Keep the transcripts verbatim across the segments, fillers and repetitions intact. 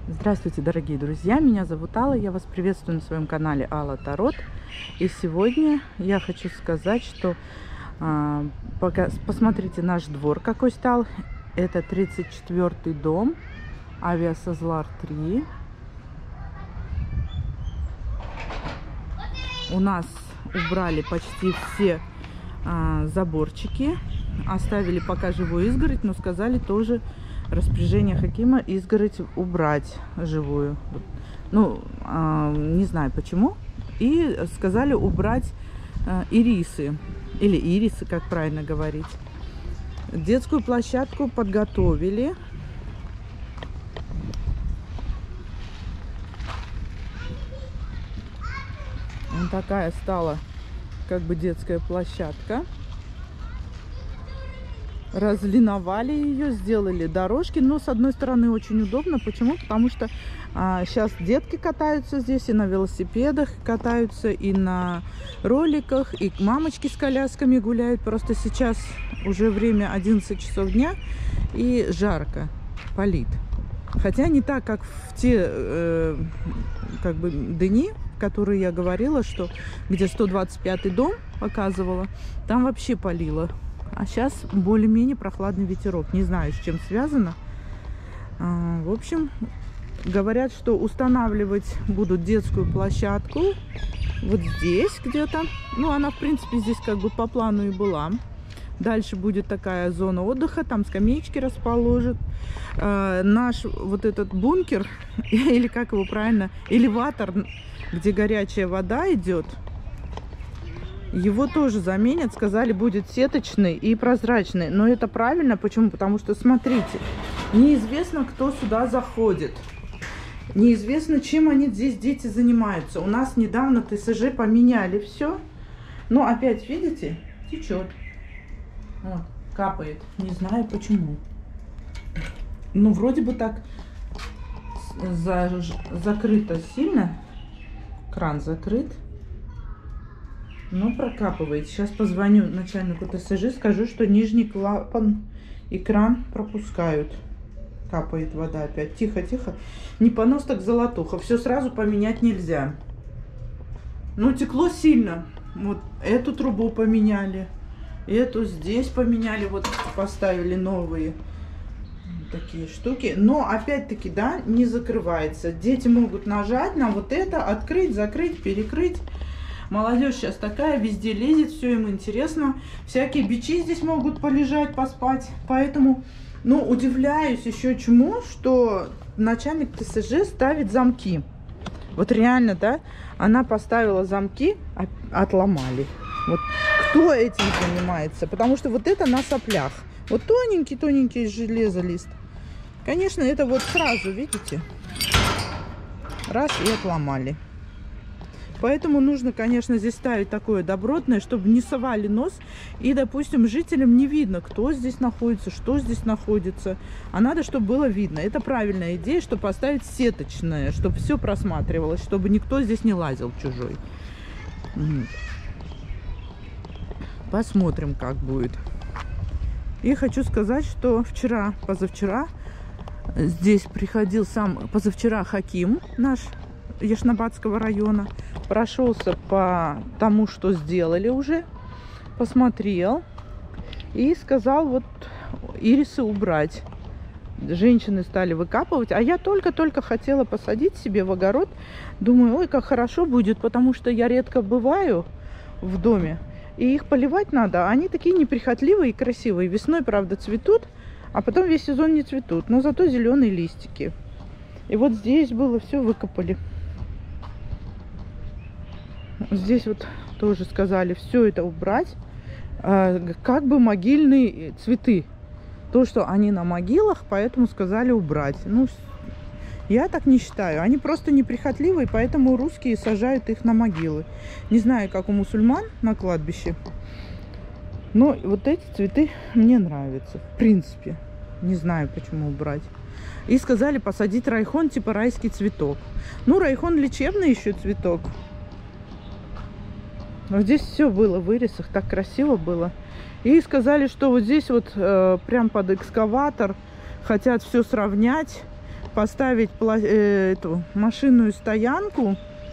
Здравствуйте, дорогие друзья! Меня зовут Алла, я вас приветствую на своем канале Алла Тарот. И сегодня я хочу сказать, что э, пока, посмотрите наш двор какой стал. Это тридцать четвёртый дом, Авиасазлар три. У нас убрали почти все э, заборчики, оставили пока живую изгородь, но сказали тоже распоряжение Хакима изгородь убрать живую. Ну, э, не знаю почему. И сказали убрать э, ирисы. Или ирисы, как правильно говорить. Детскую площадку подготовили. Вот такая стала как бы детская площадка. Разлиновали ее, сделали дорожки, но с одной стороны очень удобно. Почему? Потому что а, сейчас детки катаются здесь и на велосипедах катаются, и на роликах, и мамочки с колясками гуляют. Просто сейчас уже время одиннадцать часов дня и жарко, палит. Хотя не так, как в те э, как бы дни, которые я говорила, что где сто двадцать пятый дом показывала, там вообще палило. А сейчас более-менее прохладный ветерок. Не знаю, с чем связано. А, в общем, говорят, что устанавливать будут детскую площадку вот здесь где-то. Ну, она, в принципе, здесь как бы по плану и была. Дальше будет такая зона отдыха, там скамеечки расположат. А, наш вот этот бункер, или как его правильно, элеватор, где горячая вода идет, его тоже заменят, сказали, будет сеточный и прозрачный. Но это правильно, почему? Потому что, смотрите, неизвестно, кто сюда заходит. Неизвестно, чем они здесь, дети, занимаются. У нас недавно ТСЖ поменяли все. Но опять, видите, течет. Вот, капает. Не знаю, почему. Ну, вроде бы так за, закрыто сильно. Кран закрыт. Но прокапывает. Сейчас позвоню начальнику ТСЖ, скажу, что нижний клапан и кран пропускают. Капает вода опять. Тихо, тихо. Не понос, так золотуха. Все сразу поменять нельзя. Ну, текло сильно. Вот эту трубу поменяли. Эту здесь поменяли. Вот поставили новые такие штуки. Но опять-таки, да, не закрывается. Дети могут нажать на вот это, открыть, закрыть, перекрыть. Молодежь сейчас такая, везде лезет, все им интересно. Всякие бичи здесь могут полежать, поспать. Поэтому, ну, удивляюсь еще чему, что начальник ТСЖ ставит замки. Вот реально, да, она поставила замки, отломали. Вот кто этим занимается? Потому что вот это на соплях. Вот тоненький-тоненький железолист. Конечно, это вот сразу, видите, раз и отломали. Поэтому нужно, конечно, здесь ставить такое добротное, чтобы не совали нос. И, допустим, жителям не видно, кто здесь находится, что здесь находится. А надо, чтобы было видно. Это правильная идея, чтобы поставить сеточное, чтобы все просматривалось, чтобы никто здесь не лазил чужой. Посмотрим, как будет. И хочу сказать, что вчера, позавчера, здесь приходил сам, позавчера Хаким наш, Яшнабадского района, прошелся по тому, что сделали уже, посмотрел и сказал вот ирисы убрать. Женщины стали выкапывать, а я только-только хотела посадить себе в огород. Думаю, ой, как хорошо будет, потому что я редко бываю в доме, и их поливать надо. Они такие неприхотливые и красивые. Весной, правда, цветут, а потом весь сезон не цветут, но зато зеленые листики. И вот здесь было все выкопали. Здесь вот тоже сказали все это убрать, а, как бы могильные цветы. То, что они на могилах, поэтому сказали убрать. Ну, я так не считаю. Они просто неприхотливые, поэтому русские сажают их на могилы. Не знаю, как у мусульман на кладбище. Но вот эти цветы мне нравятся. В принципе. Не знаю, почему убрать. И сказали посадить райхон, типа райский цветок. Ну, райхон лечебный еще цветок. Но здесь все было в вырезах, так красиво было. И сказали, что вот здесь вот э, прям под экскаватор хотят все сравнять, поставить э, эту машинную стоянку.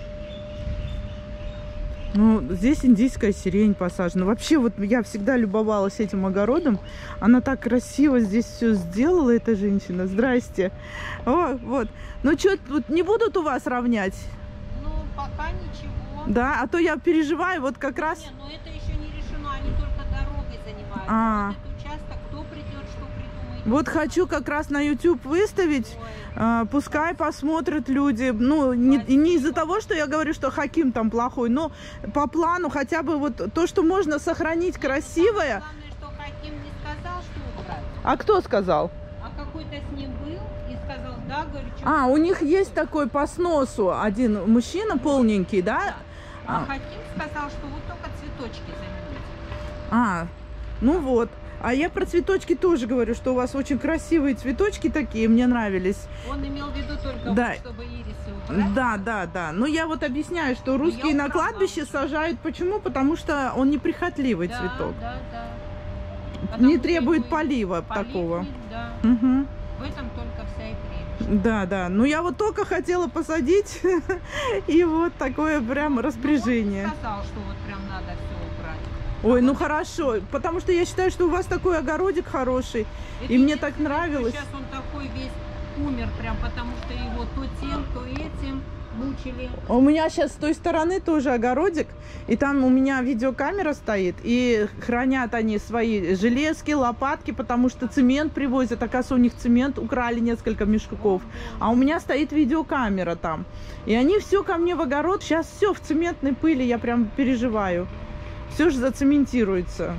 Ну, здесь индийская сирень посажена. Вообще, вот я всегда любовалась этим огородом. Она так красиво здесь все сделала, эта женщина. Здрасте. О, вот. Ну, что, тут не будут у вас равнять? Ну, пока ничего. Да, а то я переживаю, вот как раз... Не, но это еще не решено, они только дорогой занимаются. А. Вот этот участок, кто придет, что придумает. Вот хочу как раз на YouTube выставить. Ой. А, пускай посмотрят люди. Ну, не, не из-за того, что я говорю, что Хаким там плохой, но по плану хотя бы вот то, что можно сохранить красивое. Главное, что Хаким не сказал, что убрать. А кто сказал? А какой-то с ним был и сказал, да, говорю, что... А, у них есть такой по сносу один мужчина полненький, да? Да. А, А. Хаким сказал, что вот только цветочки заменить. А, ну вот. А я про цветочки тоже говорю, что у вас очень красивые цветочки такие, мне нравились. Он имел в виду только, Да. вот, чтобы ирисы убрать. Да, да, да. Но я вот объясняю, что русские я на убрала. кладбище сажают. Почему? Потому что он неприхотливый Да, цветок. да, да. Не Потому требует что полива полив такого. не- Да. Угу. В этом только вся и прелесть. Да, да. Ну я вот только хотела посадить, и вот такое прям распоряжение. Он не сказал, что вот прям надо все убрать. Ой, ну хорошо, потому что я считаю, что у вас такой огородик хороший, Это и мне так единственное, что нравилось. Сейчас он такой весь умер прям, потому что его то тем, то этим мучили. У меня сейчас с той стороны тоже огородик, и там у меня видеокамера стоит, и хранят они свои железки, лопатки, потому что цемент привозят, оказывается, у них цемент украли несколько мешков, а у меня стоит видеокамера там, и они все ко мне в огород, сейчас все в цементной пыли, я прям переживаю, все же зацементируется.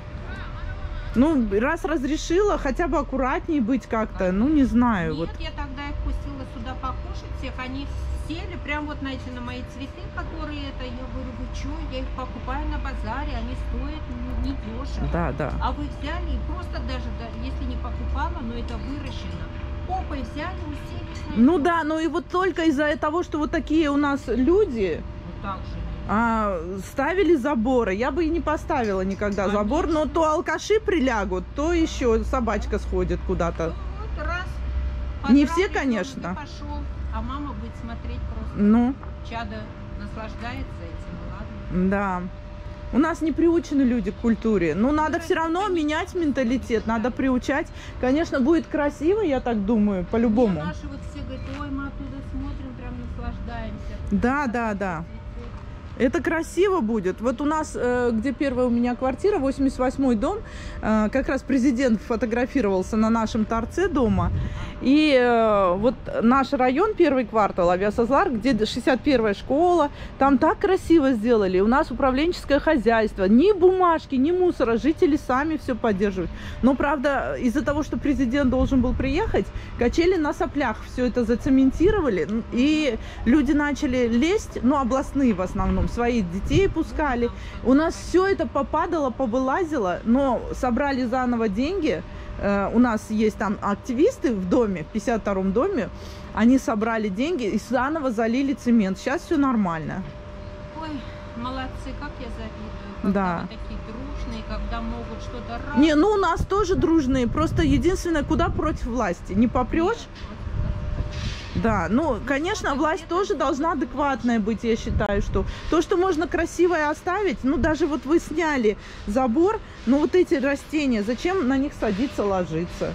Ну, раз разрешила, хотя бы аккуратнее быть как-то, ну, не знаю. Нет, Вот. я тогда их пустила сюда покушать всех, они сели прям вот, знаете, на мои цветы, которые это, я говорю, вы что, я их покупаю на базаре, они стоят недешево. Да, да. А вы взяли и просто даже, да, если не покупала, но это выращено, опой взяли, уселись на Ну них. да, ну и вот только из-за того, что вот такие у нас люди Ну так же. а, ставили заборы. Я бы и не поставила никогда Конечно. забор, но то алкаши прилягут, то еще собачка сходит Ну куда-то. вот раз. Не подрали, все, он конечно. и пошел, а мама будет смотреть просто. Ну, Чадо наслаждается этим, ладно. да. У нас не приучены люди к культуре. Ну, надо все равно менять менталитет, надо приучать. Конечно, будет красиво, я так думаю, Мне по-любому. наши вот все говорят, ой, мы оттуда смотрим, прям наслаждаемся. Да, да, да. Это красиво будет. Вот у нас, э, где первая у меня квартира, восемьдесят восьмой дом, э, как раз президент фотографировался на нашем торце дома. И э, вот наш район, первый квартал, Авиасазлар, где шестьдесят первая школа, там так красиво сделали. У нас управленческое хозяйство. Ни бумажки, ни мусора. Жители сами все поддерживают. Но, правда, из-за того, что президент должен был приехать, качели на соплях все это зацементировали. И люди начали лезть, ну, областные в основном, своих детей пускали. У нас все это попадало, повылазило, но собрали заново деньги. Э, у нас есть там активисты в доме, в пятьдесят втором доме. Они собрали деньги и заново залили цемент. Сейчас все нормально. Ой, молодцы, как я завидую. Когда Да. вы такие дружные, когда могут что-то раз. Не, ну у нас тоже дружные. Просто единственное, куда против власти. Не попрешь? Да, ну, конечно, власть тоже должна адекватная быть, я считаю, что то, что можно красивое оставить, ну, даже вот вы сняли забор, ну, вот эти растения, зачем на них садиться, ложиться?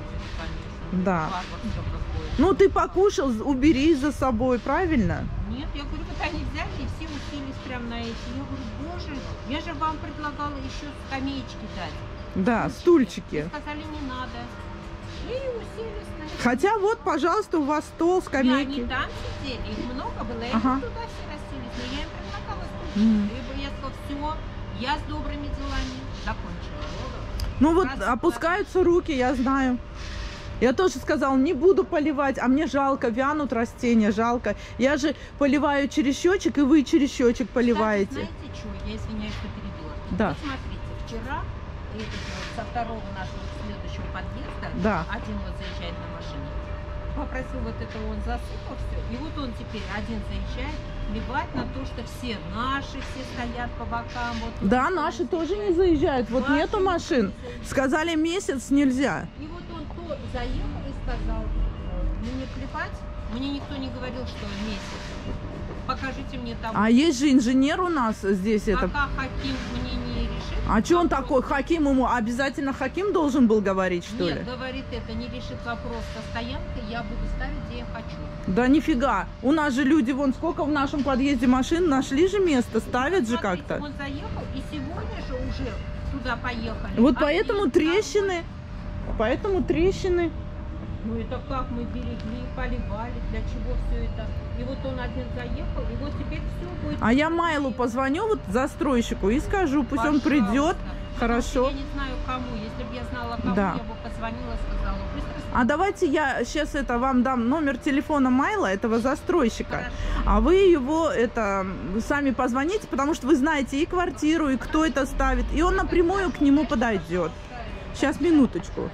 Да. Ну, ты покушал, убери за собой, правильно? Нет, я говорю, вот они взяли и все уселись прям на эти. Я говорю, боже, я же вам предлагала еще скамеечки дать. Да, стульчики. Вы сказали, не надо. И уселись на эти. Хотя вот, пожалуйста, у вас стол, Да, скамейки. они там сидели, их много было, и Ага. они туда все расселись. Но я им предлагала стульчики. Мгм. И я сказала, все, я с добрыми делами закончила. Ну, вот Красота. опускаются руки, я знаю. Я тоже сказала, не буду поливать, а мне жалко, вянут растения, жалко. Я же поливаю через счетчик, и вы через счетчик поливаете. Кстати, знаете что, я извиняюсь, что перебила. Да. Вот смотрите, вчера этот вот со второго нашего следующего подъезда Да. один вот заезжает на машине. Попросил вот это, он засыпал все. И вот он теперь один заезжает, плевать на то, что все наши, все стоят по бокам. Вот тут Да, никто не наши тоже не заезжает. заезжают. Вот Ваши нету машин. не заезжают. Сказали, месяц нельзя. И вот он то заехал и сказал, мне плевать. Мне никто не говорил, что месяц. Покажите мне там. А есть же инженер у нас здесь. Пока это... Хаким мне не решит. А что он такой? Хаким ему обязательно Хаким должен был говорить, что Нет, ли? говорит, это не решит вопрос со стоянкой, я буду ставить, где я хочу. Да нифига. У нас же люди, вон сколько в нашем подъезде машин, нашли же место, ставят же как-то. Он заехал, и сегодня же уже туда поехали. Вот а поэтому трещины, поэтому трещины. Ну это как мы берегли, поливали, для чего все это. И вот он один заехал, и вот теперь все будет. А я Майлу позвоню, вот застройщику, и скажу, пусть Пожалуйста. он придет. Хорошо. Я не знаю кому, если бы я знала кому, Да. я бы позвонила и сказала. А давайте я сейчас это вам дам номер телефона Майла, этого застройщика. Хорошо. А вы его это сами позвоните, потому что вы знаете и квартиру, и кто это ставит. И он напрямую к нему подойдет. Сейчас, минуточку.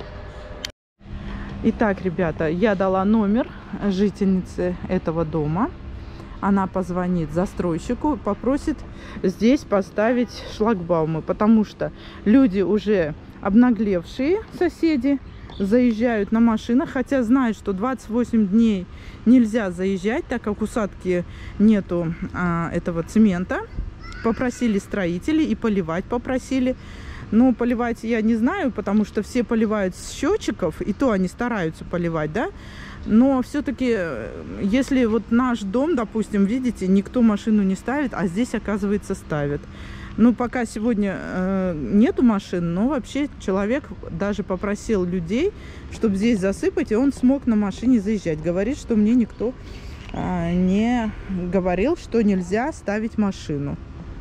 Итак, ребята, я дала номер жительницы этого дома. Она позвонит застройщику, попросит здесь поставить шлагбаумы, потому что люди уже обнаглевшие, соседи, заезжают на машинах, хотя знают, что двадцать восемь дней нельзя заезжать, так как у садки нету а, этого цемента. Попросили строителей и поливать попросили. Но поливать я не знаю, потому что все поливают с счетчиков, и то они стараются поливать, да. Но все-таки, если вот наш дом, допустим, видите, никто машину не ставит, а здесь, оказывается, ставят. Ну, пока сегодня э, нету машин, но вообще человек даже попросил людей, чтобы здесь засыпать, и он смог на машине заезжать. Говорит, что мне никто э, не говорил, что нельзя ставить машину.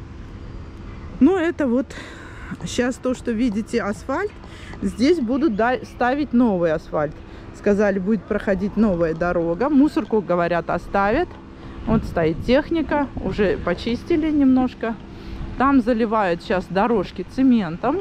Ну, это вот сейчас то, что видите асфальт, здесь будут ставить новый асфальт. Сказали, будет проходить новая дорога. Мусорку, говорят, оставят. Вот стоит техника, уже почистили немножко. Там заливают сейчас дорожки цементом.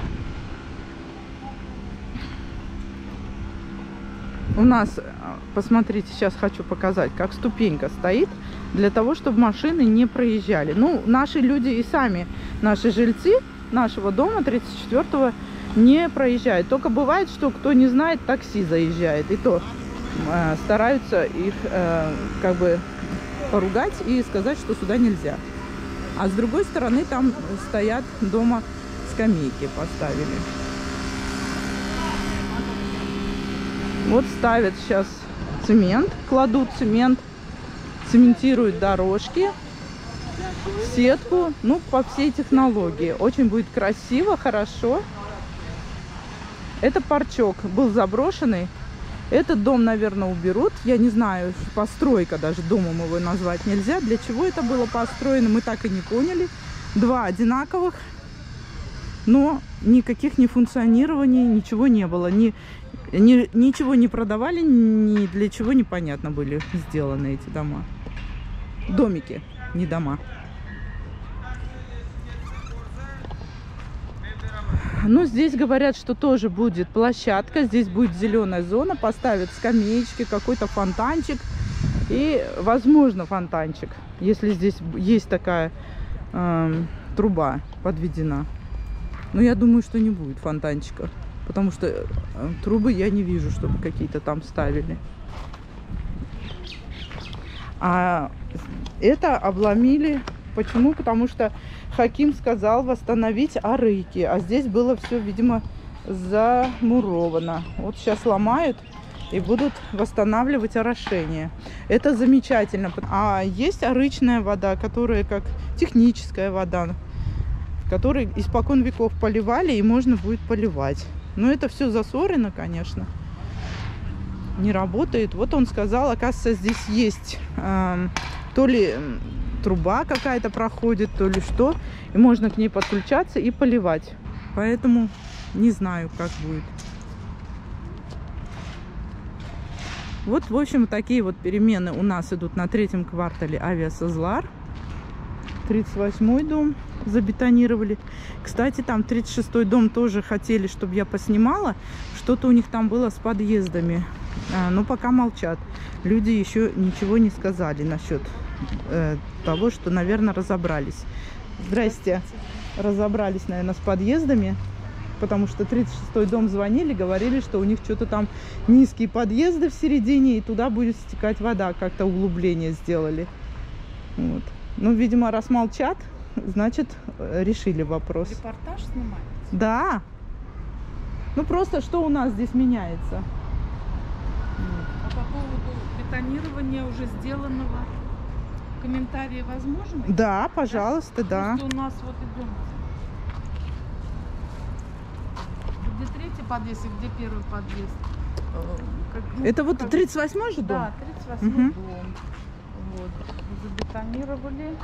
У нас, посмотрите, сейчас хочу показать, как ступенька стоит, для того, чтобы машины не проезжали. Ну, наши люди и сами, наши жильцы нашего дома тридцать четвёртого не проезжают. Только бывает, что кто не знает, такси заезжает. И то э, стараются их э, как бы поругать и сказать, что сюда нельзя. А с другой стороны там стоят дома скамейки, поставили. Вот ставят сейчас цемент, кладут цемент, цементируют дорожки, сетку, ну, по всей технологии. Очень будет красиво, хорошо. Это парчок был заброшенный. Этот дом, наверное, уберут. Я не знаю, постройка даже, домом его назвать нельзя. Для чего это было построено, мы так и не поняли. Два одинаковых, но никаких не функционирований, ничего не было. Ни, ни, ничего не продавали, ни для чего непонятно были сделаны эти дома. Домики, не дома. Ну, здесь говорят, что тоже будет площадка, здесь будет зеленая зона, поставят скамеечки, какой-то фонтанчик и, возможно, фонтанчик, если здесь есть такая э, труба подведена. Но я думаю, что не будет фонтанчика, потому что э, трубы я не вижу, чтобы какие-то там ставили. А это обломили. Почему? Потому что Хаким сказал восстановить арыки. А здесь было все, видимо, замуровано. Вот сейчас ломают и будут восстанавливать орошение. Это замечательно. А есть арычная вода, которая как техническая вода, которой испокон веков поливали и можно будет поливать. Но это все засорено, конечно. Не работает. Вот он сказал, оказывается, здесь есть э, то ли труба какая-то проходит, то ли что. И можно к ней подключаться и поливать. Поэтому не знаю, как будет. Вот, в общем, такие вот перемены у нас идут на третьем квартале Авиасозлар. тридцать восьмой дом забетонировали. Кстати, там тридцать шестой дом тоже хотели, чтобы я поснимала. Что-то у них там было с подъездами. А, но пока молчат. Люди еще ничего не сказали насчет э, того, что, наверное, разобрались. Здрасте. Разобрались, наверное, с подъездами. потому что тридцать шестой дом звонили, говорили, что у них что-то там низкие подъезды в середине, и туда будет стекать вода, как-то углубление сделали. Вот. Ну, видимо, раз молчат, значит, решили вопрос. Репортаж снимаете? Да. Ну, просто что у нас здесь меняется? А по поводу бетонирования уже сделанного, комментарии возможны? Да, пожалуйста, да. Просто у нас вот идем. Где третий подъезд и где первый подъезд? Э, как- ну, Это вот как- тридцать восьмой же дом? Да, тридцать восьмой Мгм. дом. Вот. Забетонировали.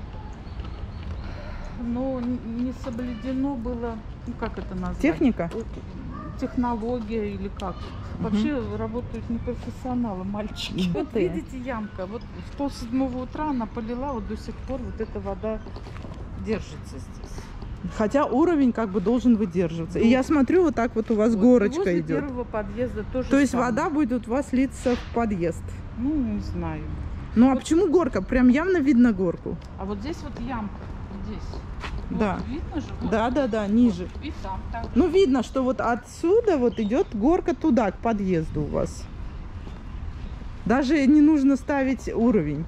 Но н- не соблюдено было, ну как это назвать? Техника? О- Технология или как? Вообще работают непрофессионалы, мальчики. Вот ты. видите, ямка. Вот в полседьмого утра она полила, вот до сих пор вот эта вода держится здесь. Хотя уровень как бы должен выдерживаться. И Ну. я смотрю, вот так вот у вас Вот. И горочка возле идет. первого подъезда тоже То есть самое. вода будет у вас литься в подъезд. Ну, не знаю. Ну а Вот. почему горка? Прям явно видно горку. А вот здесь вот ямка. Вот здесь. Вот, Да. видно же? Вот. Да, да, да, ниже. Вот. И там так. Ну видно, что вот отсюда вот идет горка туда, к подъезду у вас. Даже не нужно ставить уровень.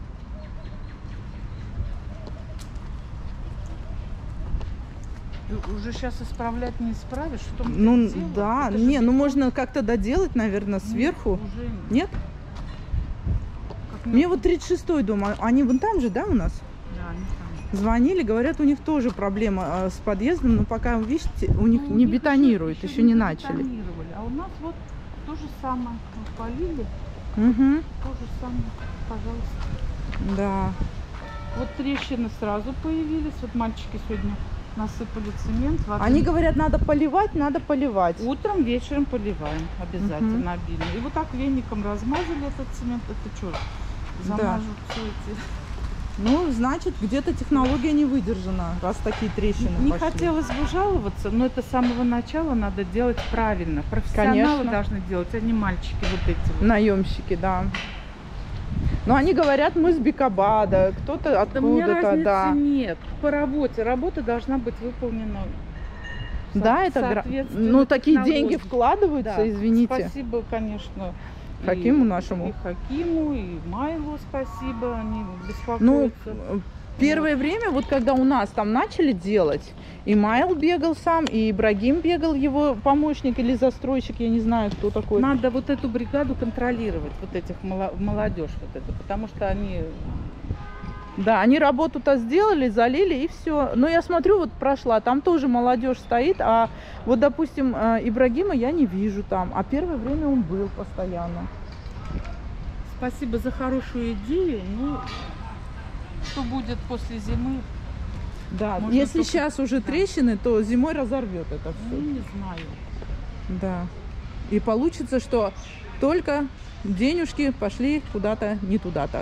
И уже сейчас исправлять не исправишь. Что мы Ну так делаем? да, Это же не, ну бетон. можно как-то доделать, наверное, Ну, сверху. уже Нет? как Мне мы- вот тридцать шестой дом, а- они вон там же, да, у нас? Да, они там. Звонили, говорят, у них тоже проблема а, с подъездом, но пока, видите, у них Ну, не у них бетонируют, еще, не начали. забетонировали. А у нас вот то же самое. Вот полили, Угу, то же самое. Пожалуйста. да. Вот трещины сразу появились. Вот мальчики сегодня насыпали цемент. воды. Они говорят, надо поливать, надо поливать. Утром, вечером поливаем обязательно Мгм. обильно. И вот так веником размазали этот цемент. Это что? Да. Замажут все эти. Ну, значит, где-то технология не выдержана, раз такие трещины Не пошли. хотелось бы жаловаться, но это с самого начала надо делать правильно. Профессионалы Конечно. должны делать, а не мальчики вот эти вот. Наемщики, да. Но они говорят, мы с Бикабада, кто-то Да мне откуда-то, разницы да. нет. По работе. Работа должна быть выполнена. в Да, со- это гра- соответственно ну такие технологии. деньги вкладываются, Да. извините. Спасибо, конечно. и- Хакиму нашему. И Хакиму, и Майлу спасибо. Они Ну, беспокоятся. э, первое время, вот когда у нас там начали делать, и Майл бегал сам, и Ибрагим бегал, его помощник или застройщик, я не знаю, кто такой. Надо вот эту бригаду контролировать, вот этих моло- молодежь вот эту, потому что они... Да, они работу-то сделали, залили, и все. Но я смотрю, вот прошла, там тоже молодежь стоит, а вот, допустим, э, Ибрагима я не вижу там, а первое время он был постоянно. Спасибо за хорошую идею. Ну, что будет после зимы, Да, Можно если только- сейчас уже да. трещины, то зимой разорвет это ну, все. не знаю. Да. И получится, что только денежки пошли куда-то не туда-то.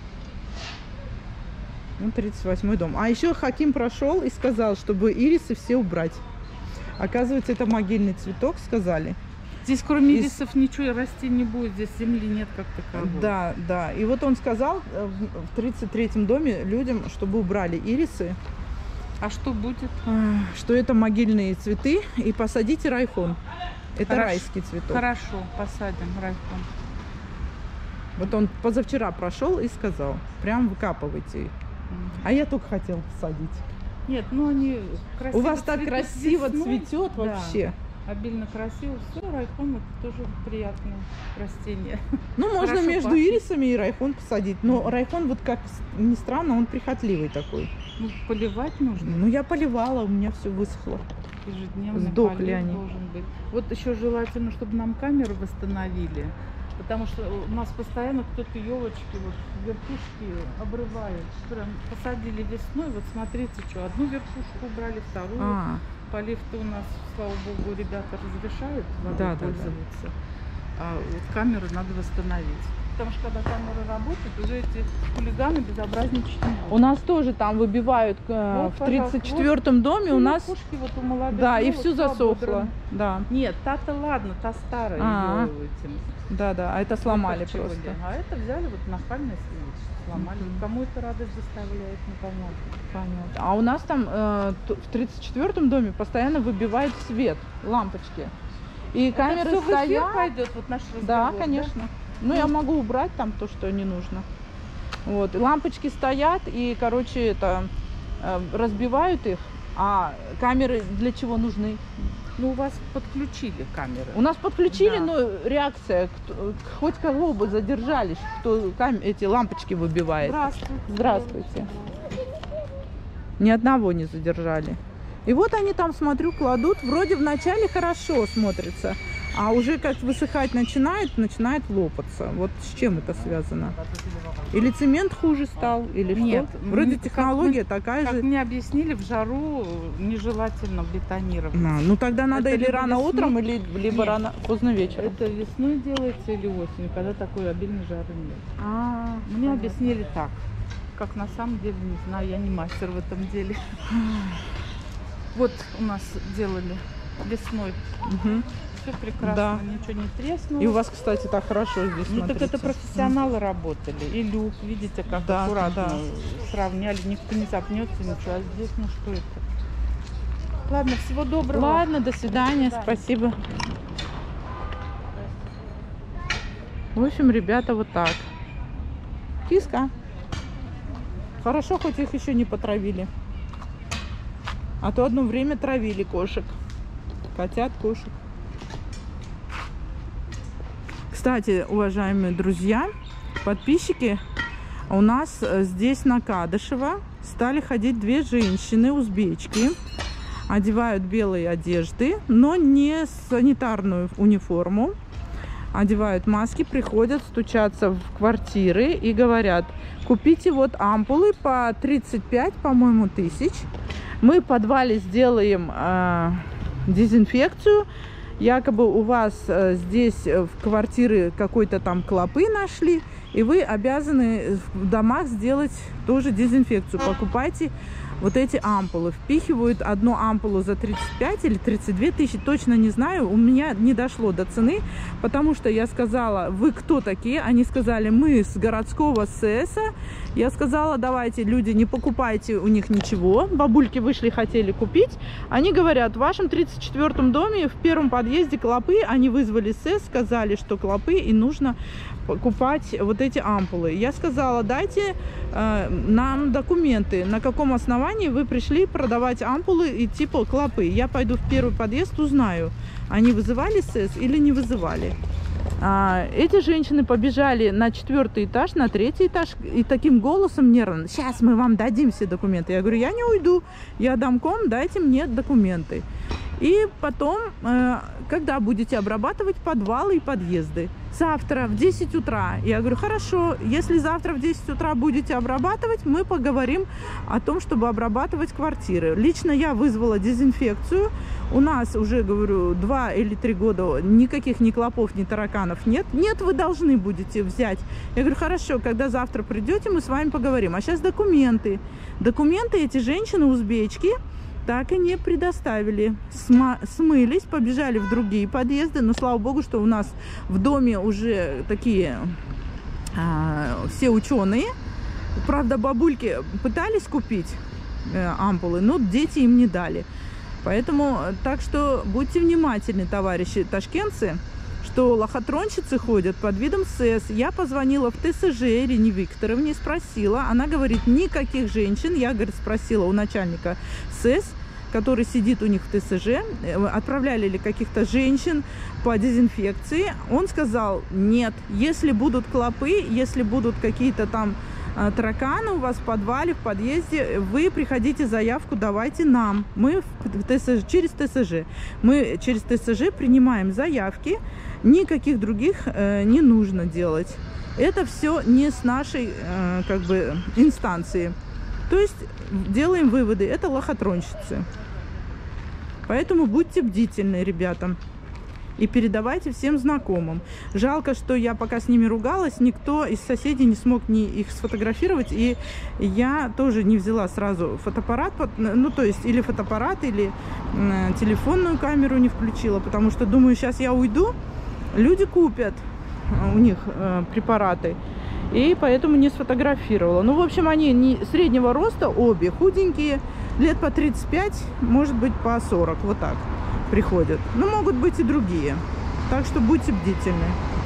Ну, тридцать восьмой дом. А еще Хаким прошел и сказал, чтобы ирисы все убрать. Оказывается, это могильный цветок, сказали. Здесь кроме Из- ирисов ничего расти не будет, здесь земли нет как таковой. Да, да. И вот он сказал э, в в тридцать третьем доме людям, чтобы убрали ирисы, А что будет? э, что это могильные цветы, и посадите райхон. Это Хорошо. райский цветок. Хорошо, посадим райхон. Вот он позавчера прошел и сказал, прям выкапывайте их. А я только хотел посадить. Нет, ну они красиво У вас так цветут красиво весной. цветет Да, вообще. обильно красиво. Все, райхон это тоже приятное растение. Ну, можно Хорошо между пахнет. ирисами и райхон посадить. Но райхон, вот как ни странно, он прихотливый такой. Ну, поливать нужно. Ну, я поливала, у меня все высохло. Ежедневный Сдохли полив они. должен быть. Вот еще желательно, чтобы нам камеры восстановили. Потому что у нас постоянно кто-то елочки, вот верхушки обрывает. Прям посадили весной, вот смотрите, что одну верхушку убрали, вторую. А, Полив-то у нас, слава богу, ребята разрешают водой Да, да, да. пользоваться. А вот камеры надо восстановить. потому что когда камеры работают, уже эти хулиганы безобразничать не будут. У нас тоже там выбивают э, Вот, в тридцать четвёртом доме у нас... Пушки вот у молодых Да, и елок всю засохло. ободраны. Да, Нет, та-то ладно, та старая А-а. ее этим. да, да, а это сломали Выкорчевали. просто. А это взяли вот нахально сломали. Мгм. Кому это радость доставляет, непонятно. Понятно. А у нас там э, т- в тридцать четвёртом доме постоянно выбивает свет, лампочки. И камеры это всё в эфир стоят. пойдет, вот наш разговор, Да, конечно. Ну, я могу убрать там то, что не нужно. Вот. И лампочки стоят, и, короче, это э, разбивают их. А камеры для чего нужны? Ну, у вас подключили камеры. У нас подключили, Да. но реакция, кто- хоть кого бы задержали, кто кам- эти лампочки выбивает. Здравствуйте. Здравствуйте. Ни одного не задержали. И вот они там, смотрю, кладут. Вроде вначале хорошо смотрится, а уже как высыхать начинает, начинает лопаться. Вот с чем это связано? Или цемент хуже стал, или Нет, что? Вроде как технология мы- такая Как же. мне объяснили, в жару нежелательно бетонировать. А, ну тогда надо Это или либо рано весной- утром, или либо Нет. рано поздно вечером. Это весной делается или осенью, когда такой обильной жары нет. А, Мне понятно. объяснили так. Как на самом деле, не знаю, я не мастер в этом деле. Вот у нас делали весной. Мгм. Все прекрасно, Да. ничего не треснуло. И у вас, кстати, так хорошо здесь Ну так смотрится. это профессионалы работали. И люк, видите, как Да, аккуратно да. сравняли. Никто не запнется, ничего. А здесь, ну что это? Ладно, всего доброго. Ладно, до свидания, До свидания. спасибо. В общем, ребята, вот так. Киска. Хорошо, хоть их еще не потравили. А то одно время травили кошек. Котят, кошек. Кстати, уважаемые друзья, подписчики, у нас э, здесь на Кадышево стали ходить две женщины, узбечки. Одевают белые одежды, но не санитарную униформу. Одевают маски, приходят, стучатся в квартиры и говорят: купите вот ампулы по тридцать пять, по-моему, тысяч. Мы в подвале сделаем э, дезинфекцию. Якобы у вас э, здесь в квартире какой-то там клопы нашли, и вы обязаны в домах сделать тоже дезинфекцию. Покупайте вот эти ампулы. Впихивают одну ампулу за тридцать пять или тридцать две тысячи, точно не знаю. У меня не дошло до цены, потому что я сказала: вы кто такие? Они сказали: мы с городского СЭСа. Я сказала: давайте, люди, не покупайте у них ничего. Бабульки вышли, хотели купить. Они говорят: в вашем тридцать четвёртом доме в первом подъезде клопы. Они вызвали СЭС, сказали, что клопы, и нужно покупать вот эти ампулы. Я сказала: дайте э, нам документы, на каком основании вы пришли продавать ампулы и типа клопы. Я пойду в первый подъезд, узнаю, они вызывали СЭС или не вызывали. А, эти женщины побежали на четвертый этаж, на третий этаж, и таким голосом нервно: сейчас мы вам дадим все документы. Я говорю: я не уйду, я домком, дайте мне документы. И потом, э, когда будете обрабатывать подвалы и подъезды? Завтра в десять утра. Я говорю: хорошо, если завтра в десять утра будете обрабатывать, мы поговорим о том, чтобы обрабатывать квартиры. Лично я вызвала дезинфекцию. У нас уже, говорю, два или три года никаких ни клопов, ни тараканов нет. Нет, вы должны будете взять. Я говорю: хорошо, когда завтра придете, мы с вами поговорим. А сейчас документы. Документы эти женщины, узбечки, так и не предоставили. Сма смылись, побежали в другие подъезды. Но слава богу, что у нас в доме уже такие а, все ученые. Правда, бабульки пытались купить э, ампулы, но дети им не дали. Поэтому, так что будьте внимательны, товарищи ташкентцы, что лохотронщицы ходят под видом СЭС. Я позвонила в ТСЖ Ирине Викторовне, спросила. Она говорит: никаких женщин. Я, говорит, спросила у начальника СЭС, который сидит у них в ТСЖ, отправляли ли каких-то женщин по дезинфекции. Он сказал: нет, если будут клопы, если будут какие-то там а, тараканы у вас в подвале, в подъезде, вы приходите, заявку давайте нам. Мы в ТСЖ, через ТСЖ. Мы через ТСЖ принимаем заявки. Никаких других э, не нужно делать. Это все не с нашей э, как бы инстанции. То есть делаем выводы. Это лохотронщицы. Поэтому будьте бдительны, ребята. и передавайте всем знакомым. Жалко, что я пока с ними ругалась, никто из соседей не смог ни их сфотографировать, и я тоже не взяла сразу фотоаппарат, ну то есть или фотоаппарат, или э, телефонную камеру не включила, потому что думаю, сейчас я уйду, люди купят у них э, препараты, и поэтому не сфотографировала. Ну, в общем, они не среднего роста, обе худенькие, лет по тридцать пять, может быть, по сорок, вот так приходят. Но могут быть и другие, так что будьте бдительны.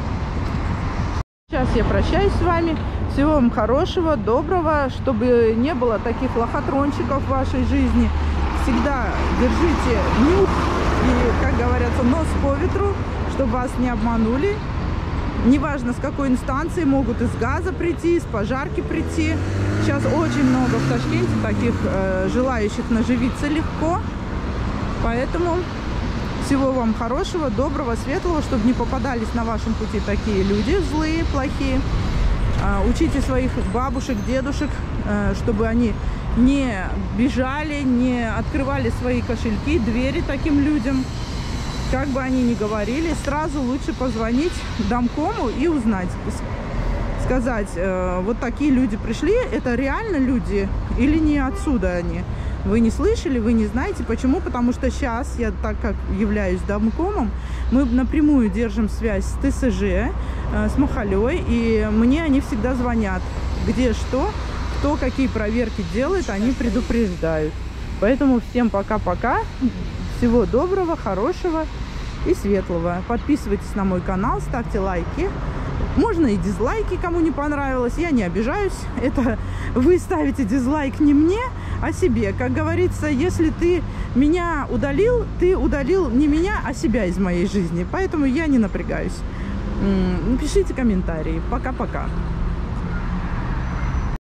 Сейчас я прощаюсь с вами. Всего вам хорошего, доброго, чтобы не было таких лохотрончиков в вашей жизни. Всегда держите нюх и, как говорится, нос по ветру, чтобы вас не обманули. Неважно, с какой инстанции, могут из газа прийти, из пожарки прийти. Сейчас очень много в Ташкенте таких э, желающих наживиться легко. Поэтому всего вам хорошего, доброго, светлого, чтобы не попадались на вашем пути такие люди злые, плохие. Э, учите своих бабушек, дедушек, э, чтобы они не бежали, не открывали свои кошельки, двери таким людям. Как бы они ни говорили, сразу лучше позвонить домкому и узнать, сказать, э, вот такие люди пришли, это реально люди или не отсюда они? Вы не слышали, вы не знаете. Почему? Потому что сейчас я, так как являюсь домкомом, мы напрямую держим связь с ТСЖ, э, с Махалей, и мне они всегда звонят, где что, кто какие проверки делает, они предупреждают. Поэтому всем пока-пока. Всего доброго, хорошего и светлого. Подписывайтесь на мой канал, ставьте лайки. Можно и дизлайки, кому не понравилось. Я не обижаюсь. Это вы ставите дизлайк не мне, а себе. Как говорится, если ты меня удалил, ты удалил не меня, а себя из моей жизни. Поэтому я не напрягаюсь. Пишите комментарии. Пока-пока.